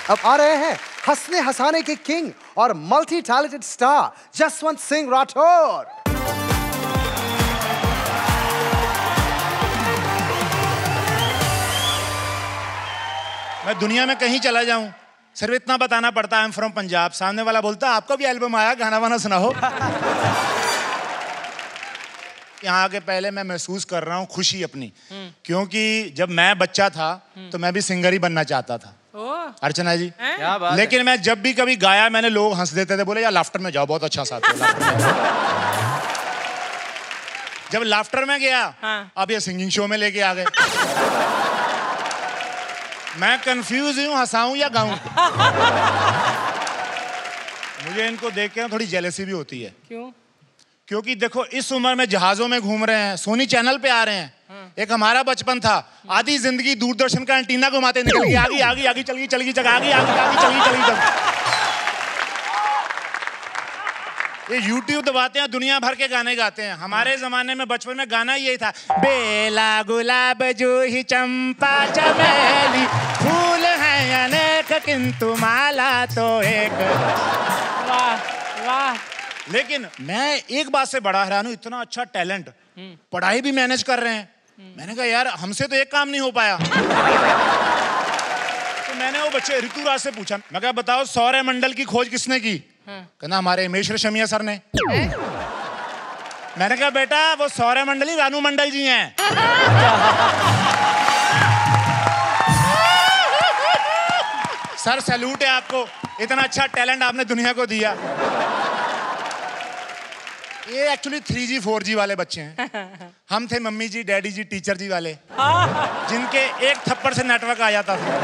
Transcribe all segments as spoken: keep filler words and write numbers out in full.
अब आ रहे हैं हंसने हंसाने के किंग और multi talented star Jaswant Singh Rathore. मैं दुनिया में कहीं चला जाऊं सिर्फ इतना बताना पड़ता है आई एम फ्रॉम पंजाब। सामने वाला बोलता है आपका भी एल्बम आया, गाना वाना सुनाओ। यहाँ आके पहले मैं महसूस कर रहा हूँ खुशी अपनी, क्योंकि जब मैं बच्चा था तो मैं भी सिंगर ही बनना चाहता था। अर्चना जी क्या बात लेकिन है? मैं जब भी कभी गाया मैंने लोग हंस देते थे, बोले यार लाफ्टर में जाओ, बहुत अच्छा साथ है। जब लाफ्टर में गया हाँ। अब ये सिंगिंग शो में लेके आ गए। मैं कंफ्यूज हूँ हंसाऊं या गाऊं। मुझे इनको देख के थोड़ी जेलसी भी होती है। क्यों? क्योंकि देखो इस उम्र में जहाजों में घूम रहे हैं, सोनी चैनल पे आ रहे हैं। हाँ। एक हमारा बचपन था, आधी जिंदगी दूरदर्शन का एंटीना घुमाते निकल गई, आगे आगे आगे चल गई चल गई जगह आगे आगे आगे चल गई चल गई। ये यूट्यूब दबाते हैं, दुनिया भर के गाने गाते हैं। हमारे जमाने में बचपन में गाना यही था, बेला गुलाब जूही चंपा चमेली, फूल हैं अनेक किंतु माला तो एक। वाह वाह। लेकिन मैं एक बात से बड़ा हैरान हूं, इतना अच्छा टैलेंट, पढ़ाई भी मैनेज कर रहे हैं। मैंने कहा यार हमसे तो एक काम नहीं हो पाया। तो मैंने वो बच्चे ऋतुराज से पूछा, मैं कहा बताओ सौर मंडल की खोज किसने की? कहना हमारे हिमेश रेशमिया सर ने। मैंने कहा बेटा वो सौर मंडली रानू मंडल जी हैं। सर सैल्यूट है आपको, इतना अच्छा टैलेंट आपने दुनिया को दिया। ये actually three G four G वाले बच्चे हैं। हम थे mummy ji daddy ji teacher ji वाले, जिनके एक थप्पड़ से नेटवर्क आ जाता था।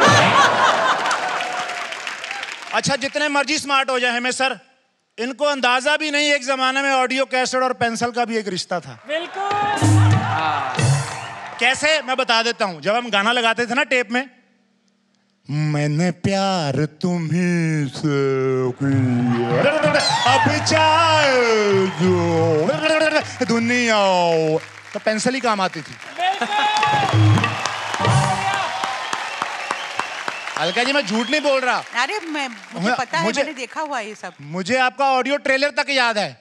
अच्छा जितने मर्जी स्मार्ट हो जाए हिमेश सर, इनको अंदाजा भी नहीं एक जमाने में ऑडियो कैसेट और पेंसिल का भी एक रिश्ता था। बिल्कुल। कैसे मैं बता देता हूं। जब हम गाना लगाते थे ना टेप में, मैंने प्यार तुम्हीं से किया, अब चाहे दुनिया, तो पेंसिल ही काम आती थी। अलका जी मैं झूठ नहीं बोल रहा। अरे मैं मुझे पता है, मैंने देखा हुआ ये सब। मुझे आपका ऑडियो ट्रेलर तक याद है।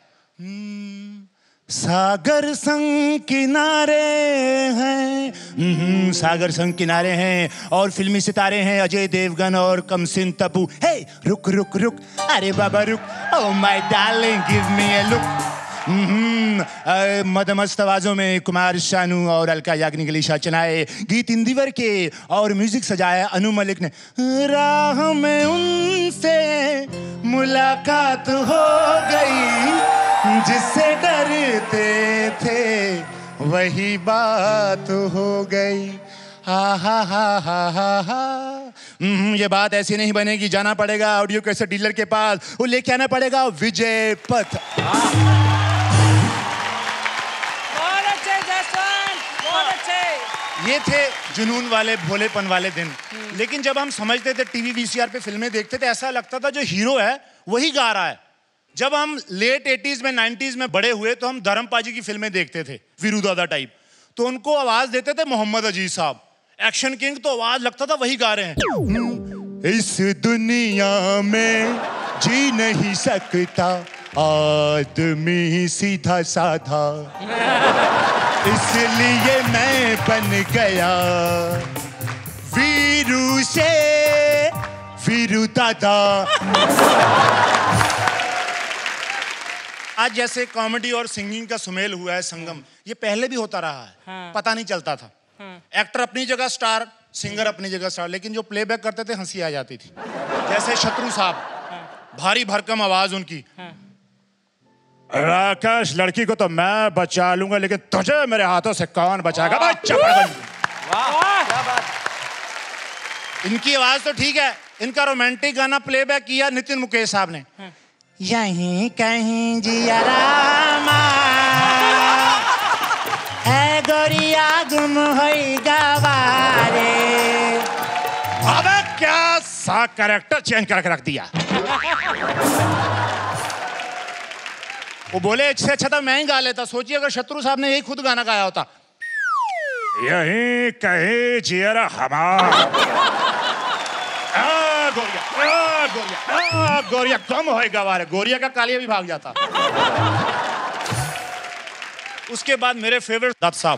सागर संग किनारे हैं, सागर संग किनारे हैं और फिल्मी सितारे हैं अजय देवगन और कमसिन तब्बू। हे रुक रुक रुक, अरे बाबा रुक, oh my darling give me a look. मदमस्त आवाजों में कुमार शानू और अलका याग्निक लीशा चनाए, गीत इंदिवर के और म्यूजिक सजाया अनु मलिक ने। राह में उनसे मुलाकात हो गई, जिससे डरते थे वही बात हो गई। हा हा हा हा हा हा। ये बात ऐसी नहीं बनेगी, जाना पड़ेगा ऑडियो कैसेट डीलर के पास, वो लेके आना पड़ेगा विजय पथ। बहुत अच्छे जसवंत, बहुत अच्छे। ये थे जुनून वाले भोलेपन वाले दिन। लेकिन जब हम समझते थे टीवी वीसीआर पे फिल्में देखते थे, ऐसा लगता था जो हीरो है वही गा रहा है। जब हम लेट एटीज़ में नाइंटीज़ में बड़े हुए तो हम धर्मपाजी की फिल्में देखते थे, वीरू दादा टाइप, तो उनको आवाज देते थे मोहम्मद अजीज साहब। एक्शन किंग तो आवाज लगता था वही गा रहे हैं। इस दुनिया में जी नहीं सकता आदमी सीधा साधा, इसलिए मैं बन गया वीरू से वीरू दादा। आज जैसे कॉमेडी और सिंगिंग का सुमेल हुआ है संगम, ये पहले भी होता रहा है। हाँ। पता नहीं चलता था। हाँ। एक्टर अपनी जगह स्टार, सिंगर अपनी जगह स्टार, लेकिन जो प्लेबैक करते थे हंसी आ जाती थी। जैसे शत्रु साहब, हाँ। भारी भरकम आवाज उनकी। हाँ। राकेश लड़की को तो मैं बचा लूंगा, लेकिन तुझे मेरे हाथों से कौन बचाएगा? इनकी आवाज तो ठीक है, इनका रोमांटिक गाना प्लेबैक किया नितिन मुकेश साहब ने। हाँ। यहीं कहीं जिया रामा है गोरिया गुम होई गवारे। अबे क्या सा कैरेक्टर चेंज करके रख दिया। वो बोले इससे अच्छा था मैं ही गा लेता। सोचिए अगर शत्रु साहब ने यही खुद गाना गाया होता, यहीं कहीं जिया हमारा गोरिया आ, गोरिया आ, गोरिया कम होएगा वारे गोरिया का कालिया भी भाग जाता। उसके बाद मेरे फेवरेट दत्त साहब,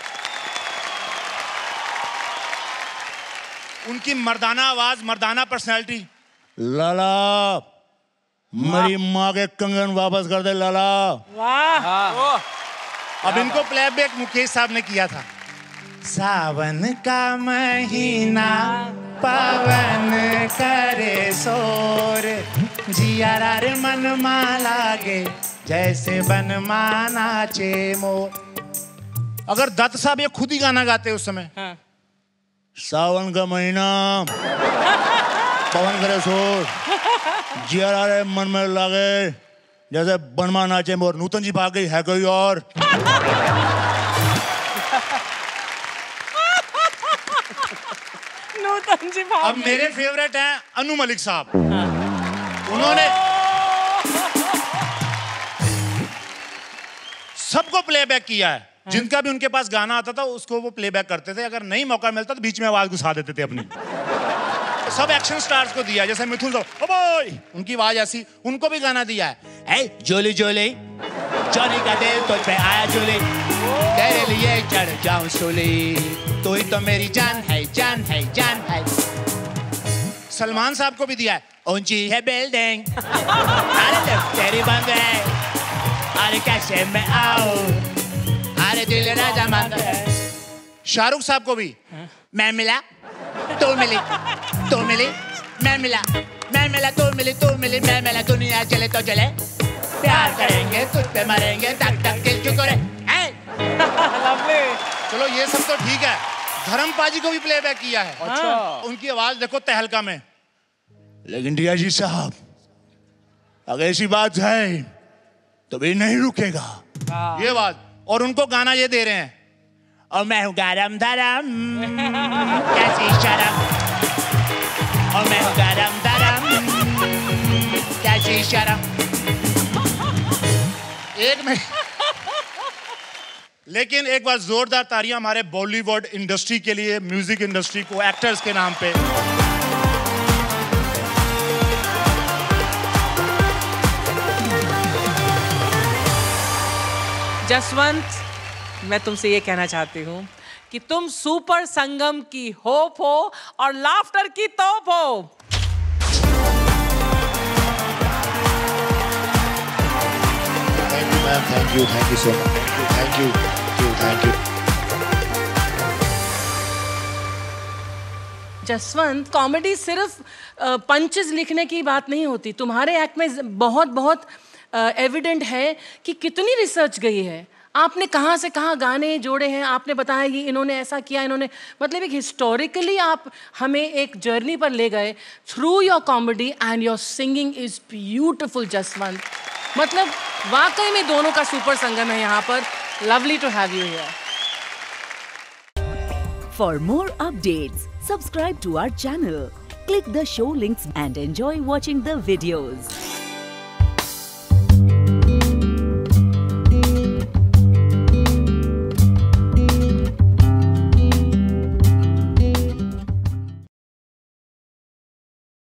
उनकी मर्दाना आवाज, मर्दाना पर्सनालिटी। लाला मेरी माँ के कंगन वापस कर दे लाला। वाह। अब इनको प्लेबैक मुकेश साहब ने किया था। सावन का महीना पवन करे शोर, जियारा रे मन लागे जैसे बन नाचे मोर। अगर दत्त साहब ये खुद ही गाना गाते उस समय, हाँ। सावन का महीना पवन करे शोर, जियारा रे मन में लागे जैसे बनमा नाचे मोर, नूतन जी भाग गई है कोई और। नूतन जी भाग अब मेरे फेवरेट हैं अनु मलिक साहब। उन्होंने सबको प्लेबैक किया है। जिनका भी उनके पास गाना आता था उसको वो प्लेबैक करते थे। अगर नहीं मौका मिलता तो बीच में आवाज घुसा देते थे अपनी। सब एक्शन स्टार्स को दिया, जैसे मिथुन साहब, ओ बॉय, उनकी आवाज ऐसी, उनको भी गाना दिया है। ए जोली जोली जॉनी का दिल तुझ पे आया जोली, तेरे लिए चढ़ जाऊं सूली, तू ही तो मेरी जान है, जान है, जान है। सलमान साहब को भी दिया है। ऊंची है बिल्डिंग, अरे लिफ्ट तेरी बंद है, अरे कैसे मैं आऊं, अरे दिल राजा मंद है। शाहरुख साहब को भी, मैं मिला तू मिली, तू मिली मैं मिला, मैं मिला तू मिली, तू मिली मैं मिला, दुनिया चले तो चले, प्यार करेंगे तुझ पे मरेंगे, धक धक दिल क्यों करे। चलो ये सब तो ठीक है। धर्म पाजी को भी प्लेबैक किया है। अच्छा। उनकी आवाज देखो तहलका में। लेकिन रिया जी साहब, अगर ऐसी बात है तो भी नहीं रुकेगा ये बात। और उनको गाना ये दे रहे हैं, और मैं हूँ गरम धरम कैसी शर्म, और मैं हूँ गरम धरम कैसी शर्म। एक में लेकिन एक बार जोरदार तालियां हमारे बॉलीवुड इंडस्ट्री के लिए, म्यूजिक इंडस्ट्री को, एक्टर्स के नाम पे। जसवंत, मैं तुमसे ये कहना चाहती हूँ कि तुम सुपर संगम की होप हो और लाफ्टर की तोप हो। Thank you, thank you so much. Thank you, thank you, thank you. Jaswant, comedy सिर्फ पंचेस लिखने की बात नहीं होती। तुम्हारे एक्ट में बहुत बहुत एविडेंट है कि कितनी रिसर्च गई है। आपने कहाँ से कहाँ गाने जोड़े हैं, आपने बताया कि इन्होंने ऐसा किया, इन्होंने, मतलब एक हिस्टोरिकली आप हमें एक जर्नी पर ले गए through your comedy and your singing is beautiful Jaswant. मतलब वाकई में दोनों का सुपर संगम है यहाँ पर। Lovely to have you here. For more updates subscribe to our channel, click the show links and enjoy watching the videos.